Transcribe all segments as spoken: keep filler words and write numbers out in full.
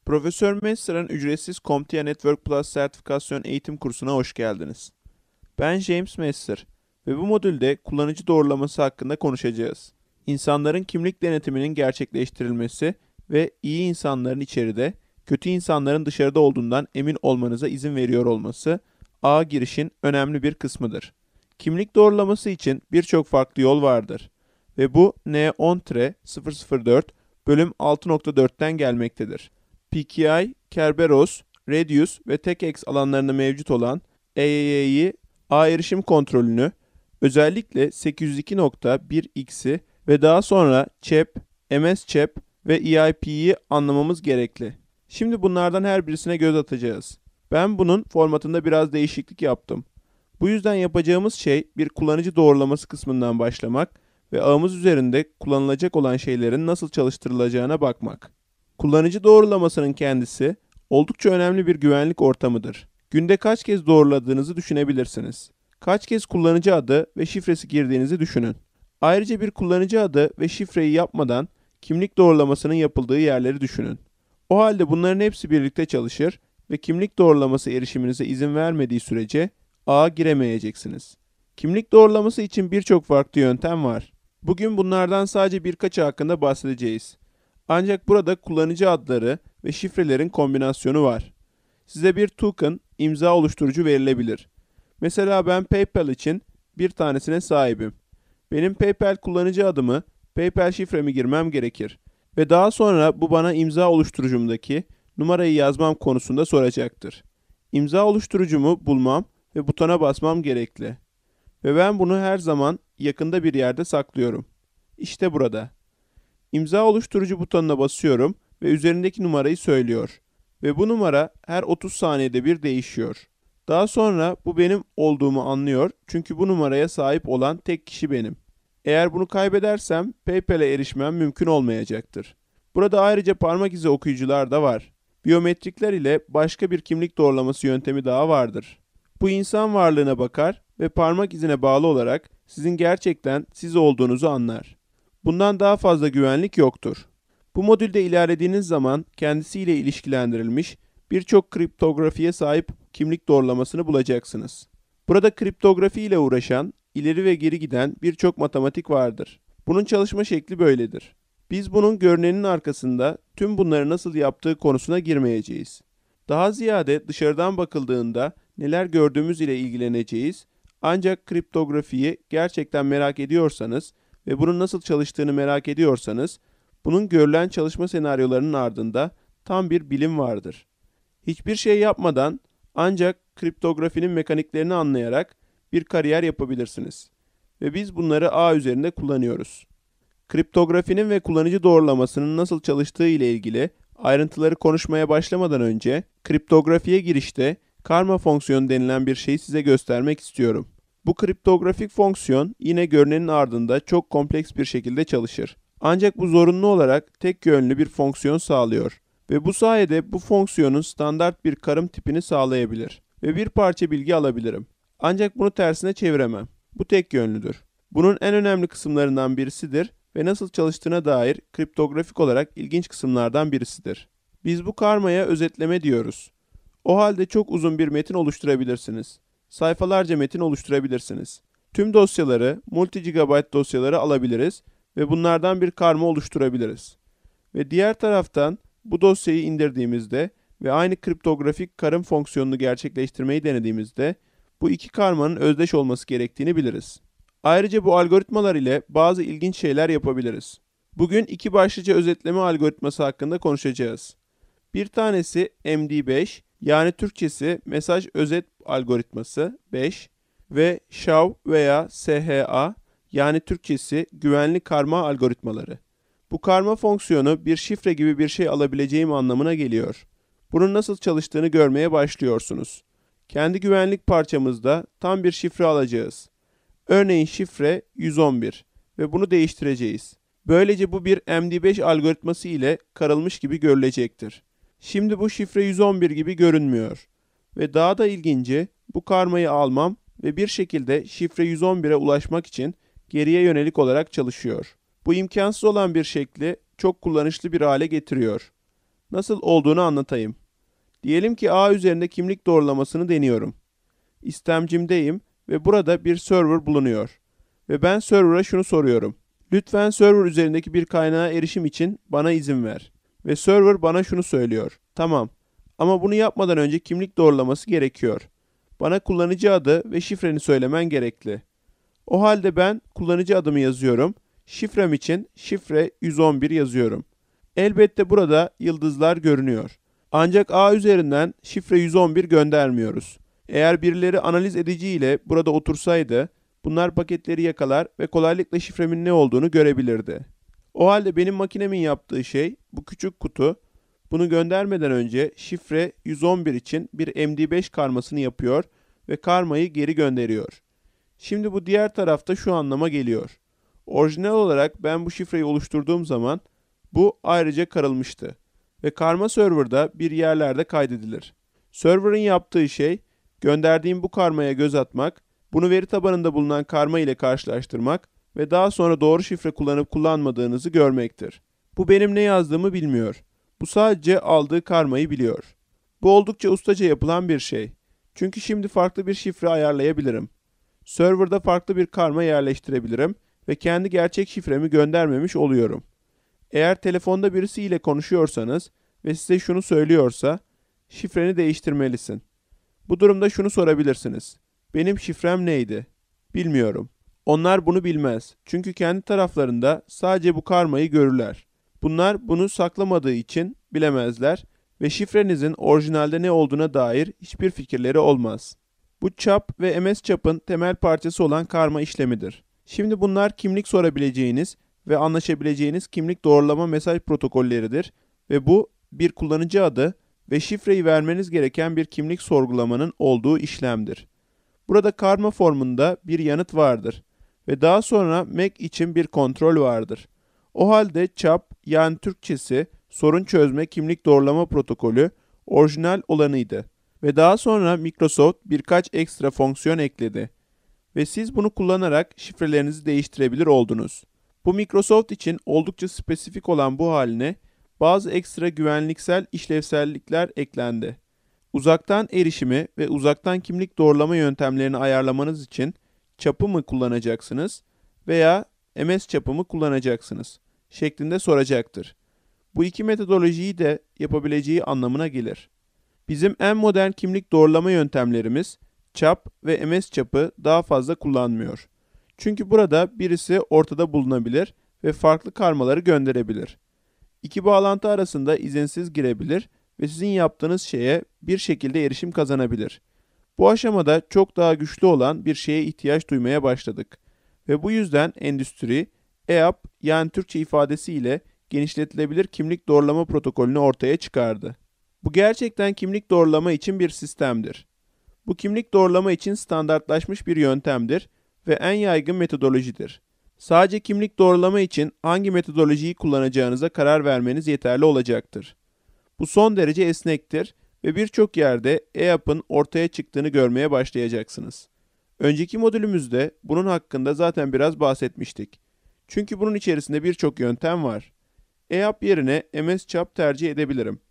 Profesör Messer'ın ücretsiz CompTIA Network Plus sertifikasyon eğitim kursuna hoş geldiniz. Ben James Messer ve bu modülde kullanıcı doğrulaması hakkında konuşacağız. İnsanların kimlik denetiminin gerçekleştirilmesi ve iyi insanların içeride, kötü insanların dışarıda olduğundan emin olmanıza izin veriyor olması, ağ girişin önemli bir kısmıdır. Kimlik doğrulaması için birçok farklı yol vardır ve bu N on sıfır sıfır dört bölüm altı nokta dörtten gelmektedir. P K I, Kerberos, Radius ve TechX alanlarında mevcut olan E Y Y'yi ağ erişim kontrolünü, özellikle sekiz yüz iki nokta bir x'i ve daha sonra CHEP, M S CHEP ve E I P'yi anlamamız gerekli. Şimdi bunlardan her birisine göz atacağız. Ben bunun formatında biraz değişiklik yaptım. Bu yüzden yapacağımız şey bir kullanıcı doğrulaması kısmından başlamak ve ağımız üzerinde kullanılacak olan şeylerin nasıl çalıştırılacağına bakmak. Kullanıcı doğrulamasının kendisi oldukça önemli bir güvenlik ortamıdır. Günde kaç kez doğruladığınızı düşünebilirsiniz. Kaç kez kullanıcı adı ve şifresi girdiğinizi düşünün. Ayrıca bir kullanıcı adı ve şifreyi yapmadan kimlik doğrulamasının yapıldığı yerleri düşünün. O halde bunların hepsi birlikte çalışır ve kimlik doğrulaması erişiminize izin vermediği sürece ağa giremeyeceksiniz. Kimlik doğrulaması için birçok farklı yöntem var. Bugün bunlardan sadece birkaçı hakkında bahsedeceğiz. Ancak burada kullanıcı adları ve şifrelerin kombinasyonu var. Size bir token, imza oluşturucu verilebilir. Mesela ben PayPal için bir tanesine sahibim. Benim PayPal kullanıcı adımı, PayPal şifremi girmem gerekir. Ve daha sonra bu bana imza oluşturucumdaki numarayı yazmam konusunda soracaktır. İmza oluşturucumu bulmam ve butona basmam gerekli. Ve ben bunu her zaman yakında bir yerde saklıyorum. İşte burada. İmza oluşturucu butonuna basıyorum ve üzerindeki numarayı söylüyor. Ve bu numara her otuz saniyede bir değişiyor. Daha sonra bu benim olduğumu anlıyor çünkü bu numaraya sahip olan tek kişi benim. Eğer bunu kaybedersem PayPal'e erişmem mümkün olmayacaktır. Burada ayrıca parmak izi okuyucular da var. Biyometrikler ile başka bir kimlik doğrulaması yöntemi daha vardır. Bu insan varlığına bakar ve parmak izine bağlı olarak sizin gerçekten siz olduğunuzu anlar. Bundan daha fazla güvenlik yoktur. Bu modülde ilerlediğiniz zaman kendisiyle ilişkilendirilmiş birçok kriptografiye sahip kimlik doğrulamasını bulacaksınız. Burada kriptografi ile uğraşan, ileri ve geri giden birçok matematik vardır. Bunun çalışma şekli böyledir. Biz bunun görünenin arkasında tüm bunları nasıl yaptığı konusuna girmeyeceğiz. Daha ziyade dışarıdan bakıldığında neler gördüğümüz ile ilgileneceğiz. Ancak kriptografiyi gerçekten merak ediyorsanız ve bunun nasıl çalıştığını merak ediyorsanız, bunun görülen çalışma senaryolarının ardında tam bir bilim vardır. Hiçbir şey yapmadan ancak kriptografinin mekaniklerini anlayarak bir kariyer yapabilirsiniz. Ve biz bunları ağ üzerinde kullanıyoruz. Kriptografinin ve kullanıcı doğrulamasının nasıl çalıştığı ile ilgili ayrıntıları konuşmaya başlamadan önce, kriptografiye girişte karma fonksiyonu denilen bir şeyi size göstermek istiyorum. Bu kriptografik fonksiyon yine görünenin ardında çok kompleks bir şekilde çalışır. Ancak bu zorunlu olarak tek yönlü bir fonksiyon sağlıyor ve bu sayede bu fonksiyonun standart bir karım tipini sağlayabilir ve bir parça bilgi alabilirim. Ancak bunu tersine çeviremem. Bu tek yönlüdür. Bunun en önemli kısımlarından birisidir ve nasıl çalıştığına dair kriptografik olarak ilginç kısımlardan birisidir. Biz bu karmaya özetleme diyoruz. O halde çok uzun bir metin oluşturabilirsiniz. Sayfalarca metin oluşturabilirsiniz. Tüm dosyaları, multi-gigabyte dosyaları alabiliriz ve bunlardan bir karma oluşturabiliriz. Ve diğer taraftan bu dosyayı indirdiğimizde ve aynı kriptografik karım fonksiyonunu gerçekleştirmeyi denediğimizde bu iki karmanın özdeş olması gerektiğini biliriz. Ayrıca bu algoritmalar ile bazı ilginç şeyler yapabiliriz. Bugün iki başlıca özetleme algoritması hakkında konuşacağız. Bir tanesi M D beş, yani Türkçesi mesaj özet algoritması beş ve S H A veya S H A, yani Türkçesi güvenli karma algoritmaları. Bu karma fonksiyonu bir şifre gibi bir şey alabileceğim anlamına geliyor. Bunun nasıl çalıştığını görmeye başlıyorsunuz. Kendi güvenlik parçamızda tam bir şifre alacağız. Örneğin şifre yüz on bir ve bunu değiştireceğiz. Böylece bu bir M D beş algoritması ile karılmış gibi görülecektir. Şimdi bu şifre yüz on bir gibi görünmüyor. Ve daha da ilginci, bu karmayı almam ve bir şekilde şifre yüz on bire ulaşmak için geriye yönelik olarak çalışıyor. Bu imkansız olan bir şekli çok kullanışlı bir hale getiriyor. Nasıl olduğunu anlatayım. Diyelim ki ağ üzerinde kimlik doğrulamasını deniyorum. İstemcimdeyim ve burada bir server bulunuyor. Ve ben server'a şunu soruyorum. Lütfen server üzerindeki bir kaynağa erişim için bana izin ver. Ve server bana şunu söylüyor. Tamam. Ama bunu yapmadan önce kimlik doğrulaması gerekiyor. Bana kullanıcı adı ve şifreni söylemen gerekli. O halde ben kullanıcı adımı yazıyorum. Şifrem için şifre yüz on bir yazıyorum. Elbette burada yıldızlar görünüyor. Ancak ağ üzerinden şifre yüz on bir göndermiyoruz. Eğer birileri analiz ediciyle burada otursaydı, bunlar paketleri yakalar ve kolaylıkla şifremin ne olduğunu görebilirdi. O halde benim makinemin yaptığı şey, bu küçük kutu, bunu göndermeden önce şifre yüz on bir için bir M D beş karmasını yapıyor ve karmayı geri gönderiyor. Şimdi bu diğer tarafta şu anlama geliyor. Orijinal olarak ben bu şifreyi oluşturduğum zaman bu ayrıca karılmıştı ve karma serverda bir yerlerde kaydedilir. Server'ın yaptığı şey, gönderdiğim bu karmaya göz atmak, bunu veri tabanında bulunan karma ile karşılaştırmak ve daha sonra doğru şifre kullanıp kullanmadığınızı görmektir. Bu benim ne yazdığımı bilmiyor. Bu sadece aldığı karmayı biliyor. Bu oldukça ustaca yapılan bir şey. Çünkü şimdi farklı bir şifre ayarlayabilirim. Server'da farklı bir karma yerleştirebilirim ve kendi gerçek şifremi göndermemiş oluyorum. Eğer telefonda birisiyle konuşuyorsanız ve size şunu söylüyorsa, şifreni değiştirmelisin. Bu durumda şunu sorabilirsiniz. Benim şifrem neydi? Bilmiyorum. Onlar bunu bilmez. Çünkü kendi taraflarında sadece bu karmayı görürler. Bunlar bunu saklamadığı için bilemezler ve şifrenizin orijinalde ne olduğuna dair hiçbir fikirleri olmaz. Bu çap ve M S çapın temel parçası olan karma işlemidir. Şimdi bunlar kimlik sorabileceğiniz ve anlaşabileceğiniz kimlik doğrulama mesaj protokolleridir ve bu bir kullanıcı adı ve şifreyi vermeniz gereken bir kimlik sorgulamanın olduğu işlemdir. Burada karma formunda bir yanıt vardır ve daha sonra M A C için bir kontrol vardır. O halde çap, yani Türkçesi sorun çözme kimlik doğrulama protokolü orijinal olanıydı ve daha sonra Microsoft birkaç ekstra fonksiyon ekledi ve siz bunu kullanarak şifrelerinizi değiştirebilir oldunuz. Bu Microsoft için oldukça spesifik olan bu haline bazı ekstra güvenliksel işlevsellikler eklendi. Uzaktan erişimi ve uzaktan kimlik doğrulama yöntemlerini ayarlamanız için çapı mı kullanacaksınız veya M S çapı mı kullanacaksınız şeklinde soracaktır. Bu iki metodolojiyi de yapabileceği anlamına gelir. Bizim en modern kimlik doğrulama yöntemlerimiz çap ve M S çapı daha fazla kullanmıyor. Çünkü burada birisi ortada bulunabilir ve farklı karmaları gönderebilir. İki bağlantı arasında izinsiz girebilir ve sizin yaptığınız şeye bir şekilde erişim kazanabilir. Bu aşamada çok daha güçlü olan bir şeye ihtiyaç duymaya başladık. Ve bu yüzden endüstri, E A P yani Türkçe ifadesiyle genişletilebilir kimlik doğrulama protokolünü ortaya çıkardı. Bu gerçekten kimlik doğrulama için bir sistemdir. Bu kimlik doğrulama için standartlaşmış bir yöntemdir ve en yaygın metodolojidir. Sadece kimlik doğrulama için hangi metodolojiyi kullanacağınıza karar vermeniz yeterli olacaktır. Bu son derece esnektir ve birçok yerde E A P'ın ortaya çıktığını görmeye başlayacaksınız. Önceki modülümüzde bunun hakkında zaten biraz bahsetmiştik. Çünkü bunun içerisinde birçok yöntem var. E A P yerine M S çap tercih edebilirim.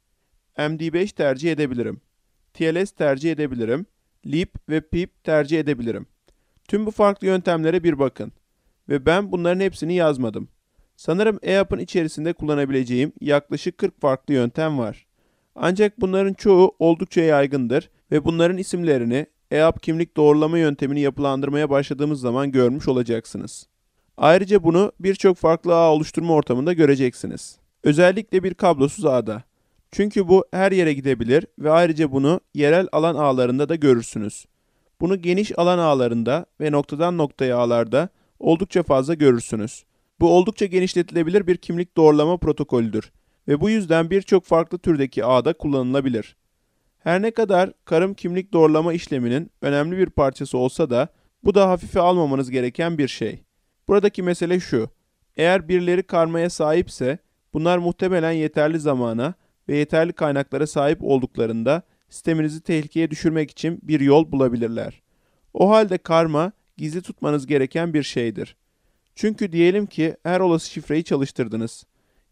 M D beş tercih edebilirim. T L S tercih edebilirim. Leap ve Pip tercih edebilirim. Tüm bu farklı yöntemlere bir bakın. Ve ben bunların hepsini yazmadım. Sanırım E A P'ın içerisinde kullanabileceğim yaklaşık kırk farklı yöntem var. Ancak bunların çoğu oldukça yaygındır ve bunların isimlerini E A P kimlik doğrulama yöntemini yapılandırmaya başladığımız zaman görmüş olacaksınız. Ayrıca bunu birçok farklı ağ oluşturma ortamında göreceksiniz. Özellikle bir kablosuz ağda. Çünkü bu her yere gidebilir ve ayrıca bunu yerel alan ağlarında da görürsünüz. Bunu geniş alan ağlarında ve noktadan noktaya ağlarda oldukça fazla görürsünüz. Bu oldukça genişletilebilir bir kimlik doğrulama protokolüdür ve bu yüzden birçok farklı türdeki ağda kullanılabilir. Her ne kadar karım kimlik doğrulama işleminin önemli bir parçası olsa da bu da hafife almamanız gereken bir şey. Buradaki mesele şu: eğer birileri karmaya sahipse bunlar muhtemelen yeterli zamana ve yeterli kaynaklara sahip olduklarında sisteminizi tehlikeye düşürmek için bir yol bulabilirler. O halde karma gizli tutmanız gereken bir şeydir. Çünkü diyelim ki her olası şifreyi çalıştırdınız.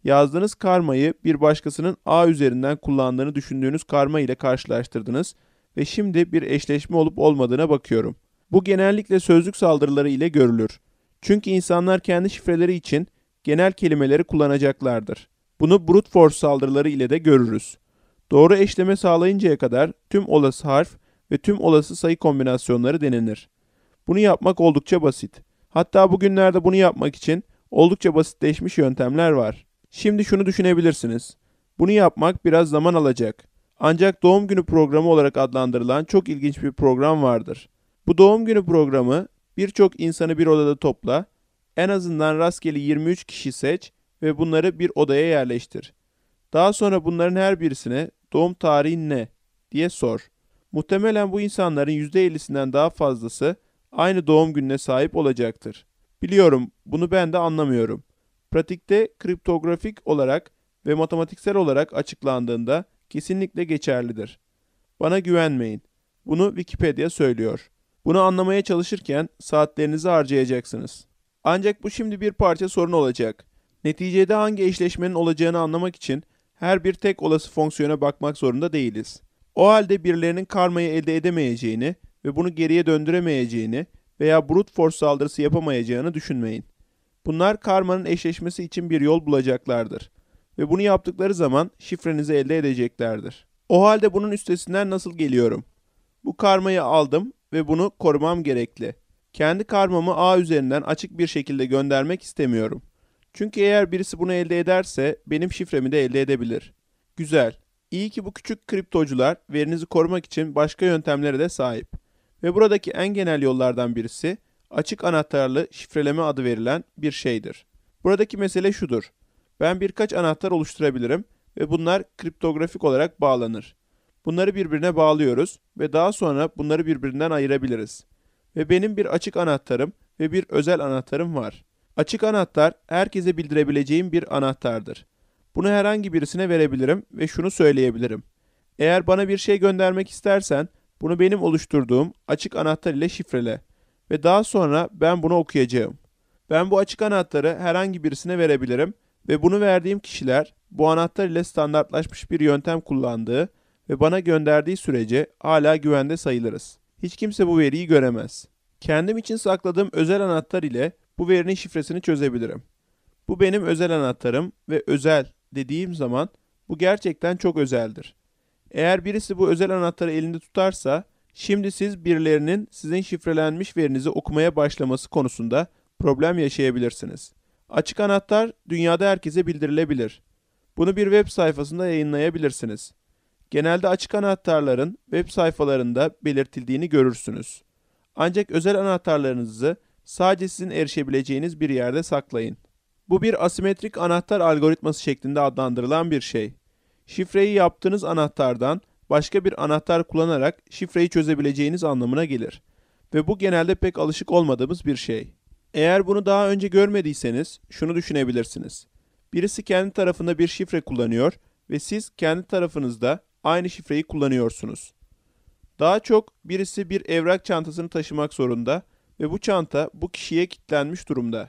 Yazdığınız karmayı bir başkasının A üzerinden kullandığını düşündüğünüz karma ile karşılaştırdınız ve şimdi bir eşleşme olup olmadığına bakıyorum. Bu genellikle sözlük saldırıları ile görülür. Çünkü insanlar kendi şifreleri için genel kelimeleri kullanacaklardır. Bunu brute force saldırıları ile de görürüz. Doğru eşleme sağlayıncaya kadar tüm olası harf ve tüm olası sayı kombinasyonları denenir. Bunu yapmak oldukça basit. Hatta bugünlerde bunu yapmak için oldukça basitleşmiş yöntemler var. Şimdi şunu düşünebilirsiniz. Bunu yapmak biraz zaman alacak. Ancak doğum günü programı olarak adlandırılan çok ilginç bir program vardır. Bu doğum günü programı birçok insanı bir odada topla, en azından rastgele yirmi üç kişi seç ve bunları bir odaya yerleştir. Daha sonra bunların her birisine doğum tarihin ne diye sor. Muhtemelen bu insanların yüzde ellisinden daha fazlası aynı doğum gününe sahip olacaktır. Biliyorum, bunu ben de anlamıyorum. Pratikte kriptografik olarak ve matematiksel olarak açıklandığında kesinlikle geçerlidir. Bana güvenmeyin. Bunu Wikipedia söylüyor. Bunu anlamaya çalışırken saatlerinizi harcayacaksınız. Ancak bu şimdi bir parça sorun olacak. Neticede hangi eşleşmenin olacağını anlamak için her bir tek olası fonksiyona bakmak zorunda değiliz. O halde birilerinin karmayı elde edemeyeceğini ve bunu geriye döndüremeyeceğini veya brute force saldırısı yapamayacağını düşünmeyin. Bunlar karmanın eşleşmesi için bir yol bulacaklardır ve bunu yaptıkları zaman şifrenizi elde edeceklerdir. O halde bunun üstesinden nasıl geliyorum? Bu karmayı aldım ve bunu korumam gerekli. Kendi karmamı A üzerinden açık bir şekilde göndermek istemiyorum. Çünkü eğer birisi bunu elde ederse benim şifremi de elde edebilir. Güzel. İyi ki bu küçük kriptocular verinizi korumak için başka yöntemlere de sahip. Ve buradaki en genel yollardan birisi açık anahtarlı şifreleme adı verilen bir şeydir. Buradaki mesele şudur. Ben birkaç anahtar oluşturabilirim ve bunlar kriptografik olarak bağlanır. Bunları birbirine bağlıyoruz ve daha sonra bunları birbirinden ayırabiliriz. Ve benim bir açık anahtarım ve bir özel anahtarım var. Açık anahtar herkese bildirebileceğim bir anahtardır. Bunu herhangi birisine verebilirim ve şunu söyleyebilirim. Eğer bana bir şey göndermek istersen bunu benim oluşturduğum açık anahtar ile şifrele ve daha sonra ben bunu okuyacağım. Ben bu açık anahtarı herhangi birisine verebilirim ve bunu verdiğim kişiler bu anahtar ile standartlaşmış bir yöntem kullandığı ve bana gönderdiği sürece hala güvende sayılırız. Hiç kimse bu veriyi göremez. Kendim için sakladığım özel anahtar ile bu verinin şifresini çözebilirim. Bu benim özel anahtarım ve özel dediğim zaman bu gerçekten çok özeldir. Eğer birisi bu özel anahtarı elinde tutarsa, şimdi siz birilerinin sizin şifrelenmiş verinizi okumaya başlaması konusunda problem yaşayabilirsiniz. Açık anahtar dünyada herkese bildirilebilir. Bunu bir web sayfasında yayınlayabilirsiniz. Genelde açık anahtarların web sayfalarında belirtildiğini görürsünüz. Ancak özel anahtarlarınızı sadece sizin erişebileceğiniz bir yerde saklayın. Bu bir asimetrik anahtar algoritması şeklinde adlandırılan bir şey. Şifreyi yaptığınız anahtardan başka bir anahtar kullanarak şifreyi çözebileceğiniz anlamına gelir. Ve bu genelde pek alışık olmadığımız bir şey. Eğer bunu daha önce görmediyseniz şunu düşünebilirsiniz. Birisi kendi tarafında bir şifre kullanıyor ve siz kendi tarafınızda aynı şifreyi kullanıyorsunuz. Daha çok birisi bir evrak çantasını taşımak zorunda ve bu çanta bu kişiye kilitlenmiş durumda.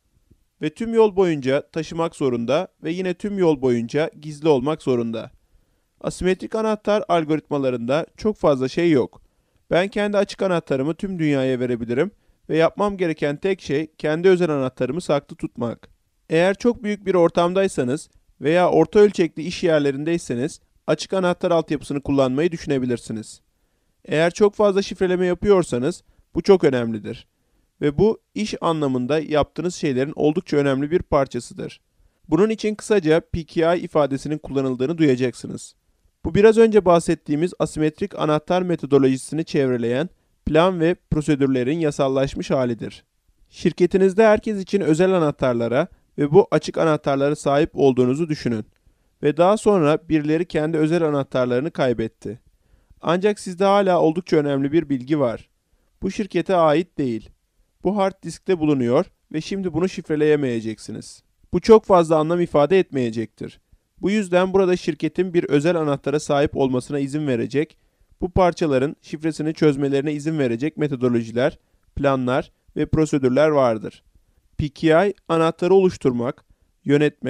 Ve tüm yol boyunca taşımak zorunda ve yine tüm yol boyunca gizli olmak zorunda. Asimetrik anahtar algoritmalarında çok fazla şey yok. Ben kendi açık anahtarımı tüm dünyaya verebilirim ve yapmam gereken tek şey kendi özel anahtarımı saklı tutmak. Eğer çok büyük bir ortamdaysanız veya orta ölçekli iş yerlerindeyseniz açık anahtar altyapısını kullanmayı düşünebilirsiniz. Eğer çok fazla şifreleme yapıyorsanız bu çok önemlidir. Ve bu iş anlamında yaptığınız şeylerin oldukça önemli bir parçasıdır. Bunun için kısaca P K I ifadesinin kullanıldığını duyacaksınız. Bu biraz önce bahsettiğimiz asimetrik anahtar metodolojisini çevreleyen plan ve prosedürlerin yasallaşmış halidir. Şirketinizde herkes için özel anahtarlara ve bu açık anahtarlara sahip olduğunuzu düşünün. Ve daha sonra birileri kendi özel anahtarlarını kaybetti. Ancak sizde hala oldukça önemli bir bilgi var. Bu şirkete ait değil. Bu hard diskte bulunuyor ve şimdi bunu şifreleyemeyeceksiniz. Bu çok fazla anlam ifade etmeyecektir. Bu yüzden burada şirketin bir özel anahtara sahip olmasına izin verecek, bu parçaların şifresini çözmelerine izin verecek metodolojiler, planlar ve prosedürler vardır. P K I, anahtarı oluşturmak, yönetmek,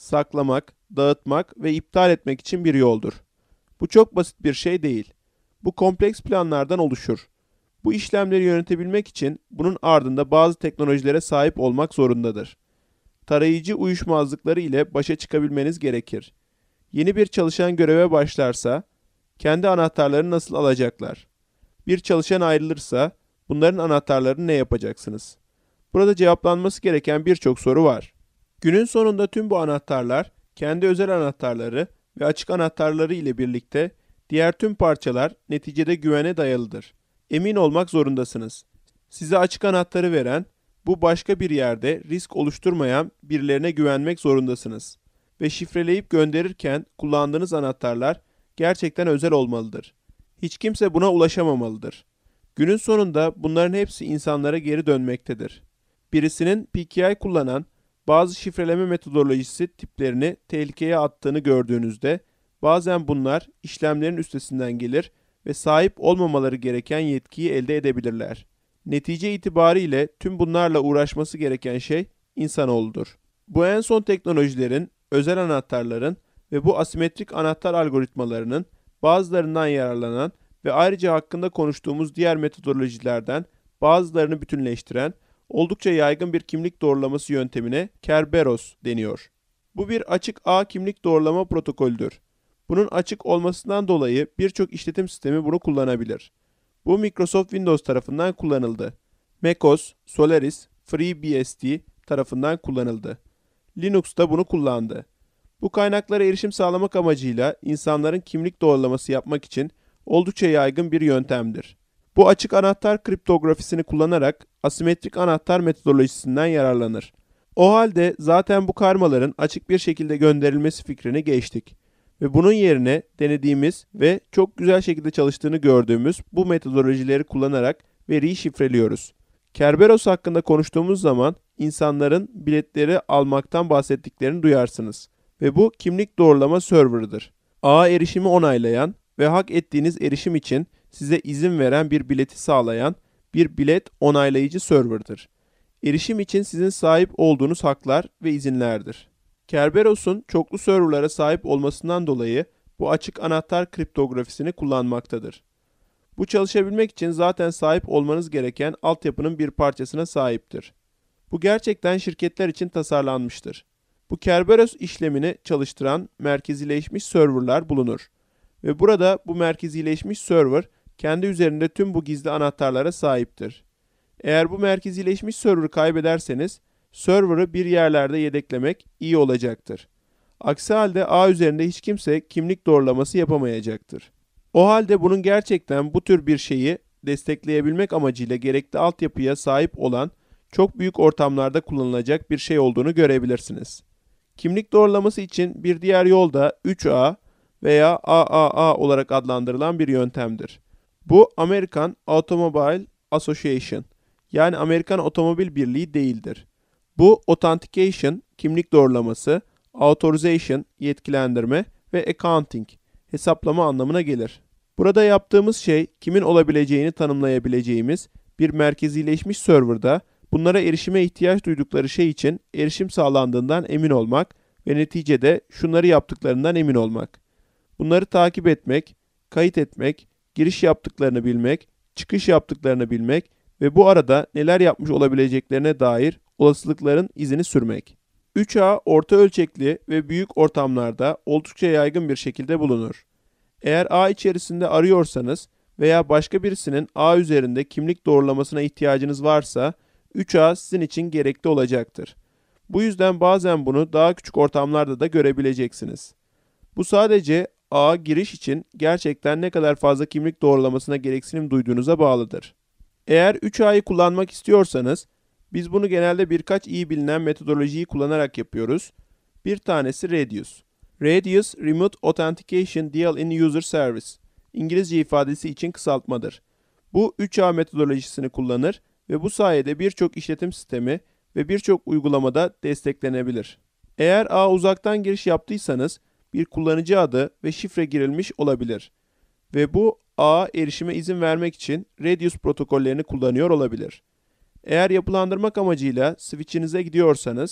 saklamak, dağıtmak ve iptal etmek için bir yoldur. Bu çok basit bir şey değil. Bu kompleks planlardan oluşur. Bu işlemleri yönetebilmek için bunun ardında bazı teknolojilere sahip olmak zorundadır. Tarayıcı uyuşmazlıkları ile başa çıkabilmeniz gerekir. Yeni bir çalışan göreve başlarsa, kendi anahtarlarını nasıl alacaklar? Bir çalışan ayrılırsa, bunların anahtarlarını ne yapacaksınız? Burada cevaplanması gereken birçok soru var. Günün sonunda tüm bu anahtarlar, kendi özel anahtarları ve açık anahtarları ile birlikte diğer tüm parçalar neticede güvene dayalıdır. Emin olmak zorundasınız. Size açık anahtarı veren, bu başka bir yerde risk oluşturmayan birilerine güvenmek zorundasınız. Ve şifreleyip gönderirken kullandığınız anahtarlar gerçekten özel olmalıdır. Hiç kimse buna ulaşamamalıdır. Günün sonunda bunların hepsi insanlara geri dönmektedir. Birisinin P K I kullanan bazı şifreleme metodolojisi tiplerini tehlikeye attığını gördüğünüzde bazen bunlar işlemlerin üstesinden gelir ve sahip olmamaları gereken yetkiyi elde edebilirler. Netice itibariyle tüm bunlarla uğraşması gereken şey insanoğludur. Bu en son teknolojilerin, özel anahtarların ve bu asimetrik anahtar algoritmalarının bazılarından yararlanan ve ayrıca hakkında konuştuğumuz diğer metodolojilerden bazılarını bütünleştiren oldukça yaygın bir kimlik doğrulaması yöntemine Kerberos deniyor. Bu bir açık ağ kimlik doğrulama protokolüdür. Bunun açık olmasından dolayı birçok işletim sistemi bunu kullanabilir. Bu Microsoft Windows tarafından kullanıldı. macOS, Solaris, FreeBSD tarafından kullanıldı. Linux da bunu kullandı. Bu kaynaklara erişim sağlamak amacıyla insanların kimlik doğrulaması yapmak için oldukça yaygın bir yöntemdir. Bu açık anahtar kriptografisini kullanarak asimetrik anahtar metodolojisinden yararlanır. O halde zaten bu karmaların açık bir şekilde gönderilmesi fikrini geçtik. Ve bunun yerine denediğimiz ve çok güzel şekilde çalıştığını gördüğümüz bu metodolojileri kullanarak veriyi şifreliyoruz. Kerberos hakkında konuştuğumuz zaman insanların biletleri almaktan bahsettiklerini duyarsınız. Ve bu kimlik doğrulama serverıdır. Ağa erişimi onaylayan ve hak ettiğiniz erişim için size izin veren bir bileti sağlayan bir bilet onaylayıcı serverdır. Erişim için sizin sahip olduğunuz haklar ve izinlerdir. Kerberos'un çoklu serverlara sahip olmasından dolayı bu açık anahtar kriptografisini kullanmaktadır. Bu çalışabilmek için zaten sahip olmanız gereken altyapının bir parçasına sahiptir. Bu gerçekten şirketler için tasarlanmıştır. Bu Kerberos işlemini çalıştıran merkezileşmiş serverlar bulunur. Ve burada bu merkezileşmiş server kendi üzerinde tüm bu gizli anahtarlara sahiptir. Eğer bu merkezileşmiş server'ı kaybederseniz, server'ı bir yerlerde yedeklemek iyi olacaktır. Aksi halde ağ üzerinde hiç kimse kimlik doğrulaması yapamayacaktır. O halde bunun gerçekten bu tür bir şeyi destekleyebilmek amacıyla gerekli altyapıya sahip olan çok büyük ortamlarda kullanılacak bir şey olduğunu görebilirsiniz. Kimlik doğrulaması için bir diğer yol da üç A veya A A A olarak adlandırılan bir yöntemdir. Bu American Automobile Association yani Amerikan Otomobil Birliği değildir. Bu authentication, kimlik doğrulaması, authorization, yetkilendirme ve accounting, hesaplama anlamına gelir. Burada yaptığımız şey kimin olabileceğini tanımlayabileceğimiz bir merkezileşmiş serverda bunlara erişime ihtiyaç duydukları şey için erişim sağlandığından emin olmak ve neticede şunları yaptıklarından emin olmak. Bunları takip etmek, kayıt etmek, giriş yaptıklarını bilmek, çıkış yaptıklarını bilmek ve bu arada neler yapmış olabileceklerine dair olasılıkların izini sürmek. üç A orta ölçekli ve büyük ortamlarda oldukça yaygın bir şekilde bulunur. Eğer ağ içerisinde arıyorsanız veya başka birisinin ağ üzerinde kimlik doğrulamasına ihtiyacınız varsa üç A sizin için gerekli olacaktır. Bu yüzden bazen bunu daha küçük ortamlarda da görebileceksiniz. Bu sadece ağa giriş için gerçekten ne kadar fazla kimlik doğrulamasına gereksinim duyduğunuza bağlıdır. Eğer üç A'yı kullanmak istiyorsanız, biz bunu genelde birkaç iyi bilinen metodolojiyi kullanarak yapıyoruz. Bir tanesi Radius. Radius, Remote Authentication Deal in User Service, İngilizce ifadesi için kısaltmadır. Bu üç A metodolojisini kullanır ve bu sayede birçok işletim sistemi ve birçok uygulamada desteklenebilir. Eğer ağa uzaktan giriş yaptıysanız, bir kullanıcı adı ve şifre girilmiş olabilir. Ve bu ağa erişime izin vermek için Radius protokollerini kullanıyor olabilir. Eğer yapılandırmak amacıyla switch'inize gidiyorsanız,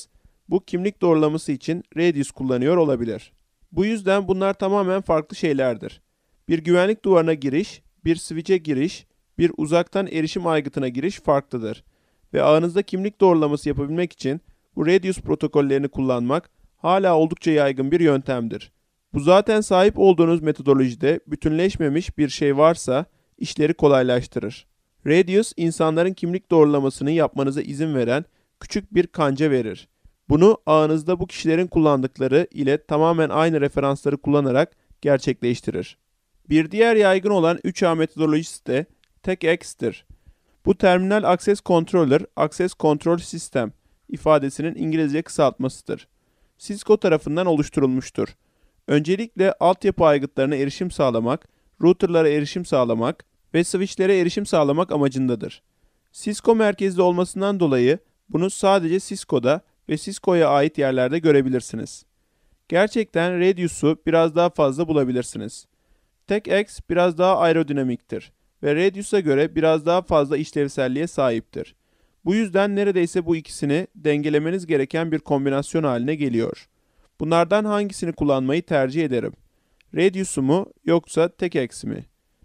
bu kimlik doğrulaması için Radius kullanıyor olabilir. Bu yüzden bunlar tamamen farklı şeylerdir. Bir güvenlik duvarına giriş, bir switch'e giriş, bir uzaktan erişim aygıtına giriş farklıdır. Ve ağınızda kimlik doğrulaması yapabilmek için bu Radius protokollerini kullanmak hala oldukça yaygın bir yöntemdir. Bu zaten sahip olduğunuz metodolojide bütünleşmemiş bir şey varsa işleri kolaylaştırır. Radius, insanların kimlik doğrulamasını yapmanıza izin veren küçük bir kanca verir. Bunu ağınızda bu kişilerin kullandıkları ile tamamen aynı referansları kullanarak gerçekleştirir. Bir diğer yaygın olan üç A metodolojisi de T E C X'tir. Bu Terminal Access Controller, Access Control System ifadesinin İngilizce kısaltmasıdır. Cisco tarafından oluşturulmuştur. Öncelikle altyapı aygıtlarına erişim sağlamak, routerlara erişim sağlamak ve switchlere erişim sağlamak amacındadır. Cisco merkezli olmasından dolayı bunu sadece Cisco'da ve Cisco'ya ait yerlerde görebilirsiniz. Gerçekten Radius'u biraz daha fazla bulabilirsiniz. T E C X biraz daha aerodinamiktir ve Radius'a göre biraz daha fazla işlevselliğe sahiptir. Bu yüzden neredeyse bu ikisini dengelemeniz gereken bir kombinasyon haline geliyor. Bunlardan hangisini kullanmayı tercih ederim? Radius'u mu yoksa T E C X mi?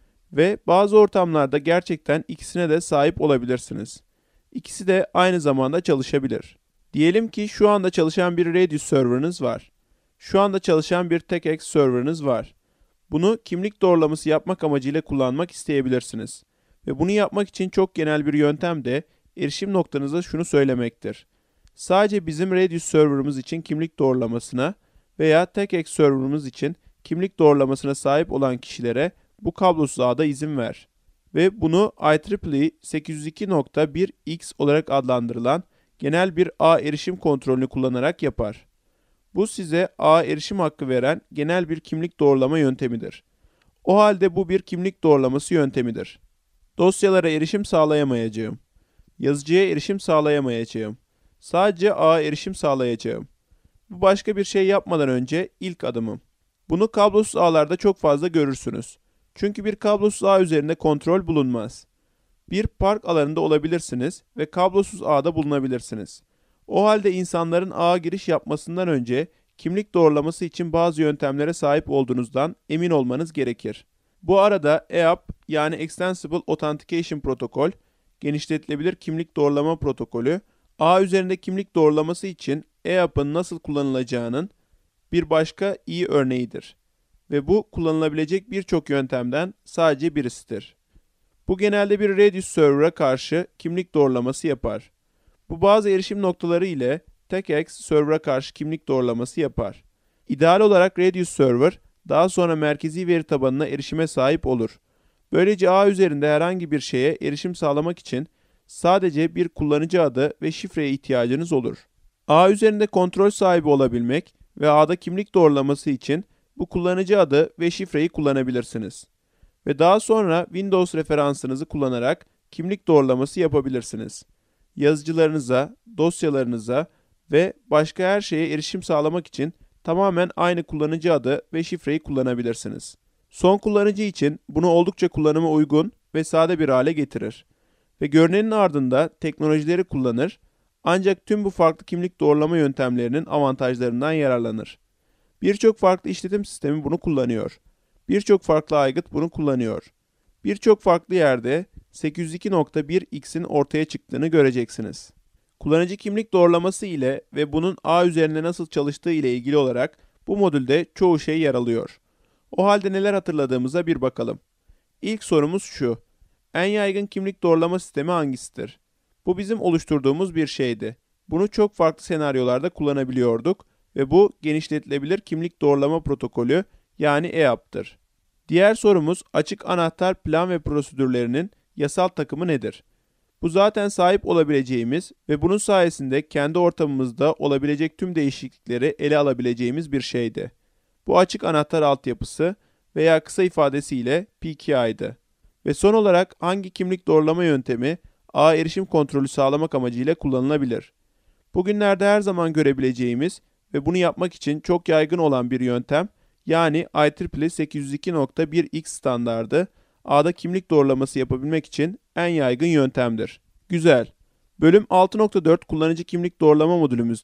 Ve bazı ortamlarda gerçekten ikisine de sahip olabilirsiniz. İkisi de aynı zamanda çalışabilir. Diyelim ki şu anda çalışan bir Radius server'ınız var. Şu anda çalışan bir T E C X server'ınız var. Bunu kimlik doğrulaması yapmak amacıyla kullanmak isteyebilirsiniz. Ve bunu yapmak için çok genel bir yöntem de erişim noktanıza şunu söylemektir. Sadece bizim Radius server'ımız için kimlik doğrulamasına veya T E C X server'ımız için kimlik doğrulamasına sahip olan kişilere bu kablosuz ağda izin ver. Ve bunu I E E E sekiz yüz iki nokta bir X olarak adlandırılan genel bir ağ erişim kontrolünü kullanarak yapar. Bu size ağa erişim hakkı veren genel bir kimlik doğrulama yöntemidir. O halde bu bir kimlik doğrulaması yöntemidir. Dosyalara erişim sağlayamayacağım. Yazıcıya erişim sağlayamayacağım. Sadece ağa erişim sağlayacağım. Bu başka bir şey yapmadan önce ilk adımım. Bunu kablosuz ağlarda çok fazla görürsünüz. Çünkü bir kablosuz ağ üzerinde kontrol bulunmaz. Bir park alanında olabilirsiniz ve kablosuz ağda bulunabilirsiniz. O halde insanların ağa giriş yapmasından önce kimlik doğrulaması için bazı yöntemlere sahip olduğunuzdan emin olmanız gerekir. Bu arada E A P yani Extensible Authentication Protocol, genişletilebilir kimlik doğrulama protokolü, ağ üzerinde kimlik doğrulaması için E A P'ın nasıl kullanılacağının bir başka iyi örneğidir. Ve bu kullanılabilecek birçok yöntemden sadece birisidir. Bu genelde bir Radius server'a karşı kimlik doğrulaması yapar. Bu bazı erişim noktaları ile T E C X server'a karşı kimlik doğrulaması yapar. İdeal olarak Radius server daha sonra merkezi veri tabanına erişime sahip olur. Böylece ağ üzerinde herhangi bir şeye erişim sağlamak için sadece bir kullanıcı adı ve şifreye ihtiyacınız olur. Ağ üzerinde kontrol sahibi olabilmek ve ağda kimlik doğrulaması için bu kullanıcı adı ve şifreyi kullanabilirsiniz. Ve daha sonra Windows referansınızı kullanarak kimlik doğrulaması yapabilirsiniz. Yazıcılarınıza, dosyalarınıza ve başka her şeye erişim sağlamak için tamamen aynı kullanıcı adı ve şifreyi kullanabilirsiniz. Son kullanıcı için bunu oldukça kullanıma uygun ve sade bir hale getirir. Ve görünenin ardında teknolojileri kullanır, ancak tüm bu farklı kimlik doğrulama yöntemlerinin avantajlarından yararlanır. Birçok farklı işletim sistemi bunu kullanıyor. Birçok farklı aygıt bunu kullanıyor. Birçok farklı yerde sekiz yüz iki nokta bir X'in ortaya çıktığını göreceksiniz. Kullanıcı kimlik doğrulaması ile ve bunun ağ üzerinde nasıl çalıştığı ile ilgili olarak bu modülde çoğu şey yer alıyor. O halde neler hatırladığımıza bir bakalım. İlk sorumuz şu: en yaygın kimlik doğrulama sistemi hangisidir? Bu bizim oluşturduğumuz bir şeydi. Bunu çok farklı senaryolarda kullanabiliyorduk ve bu genişletilebilir kimlik doğrulama protokolü yani E A P'tır. Diğer sorumuz açık anahtar plan ve prosedürlerinin yasal takımı nedir? Bu zaten sahip olabileceğimiz ve bunun sayesinde kendi ortamımızda olabilecek tüm değişiklikleri ele alabileceğimiz bir şeydi. Bu açık anahtar altyapısı veya kısa ifadesiyle P K I'dı. Ve son olarak hangi kimlik doğrulama yöntemi ağa erişim kontrolü sağlamak amacıyla kullanılabilir? Bugünlerde her zaman görebileceğimiz ve bunu yapmak için çok yaygın olan bir yöntem yani I E E E sekiz yüz iki nokta bir X standardı ağda kimlik doğrulaması yapabilmek için en yaygın yöntemdir. Güzel. Bölüm altı nokta dört kullanıcı kimlik doğrulama modülümüzde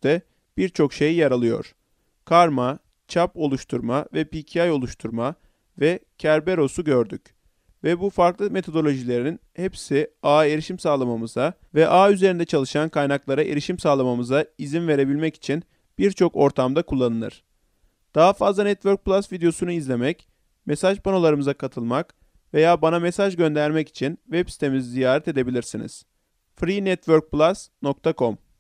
birçok şey yer alıyor. Karma, çap oluşturma ve P K I oluşturma ve Kerberos'u gördük. Ve bu farklı metodolojilerin hepsi ağa erişim sağlamamıza ve ağ üzerinde çalışan kaynaklara erişim sağlamamıza izin verebilmek için birçok ortamda kullanılır. Daha fazla Network Plus videosunu izlemek, mesaj panolarımıza katılmak veya bana mesaj göndermek için web sitemizi ziyaret edebilirsiniz. free network plus nokta com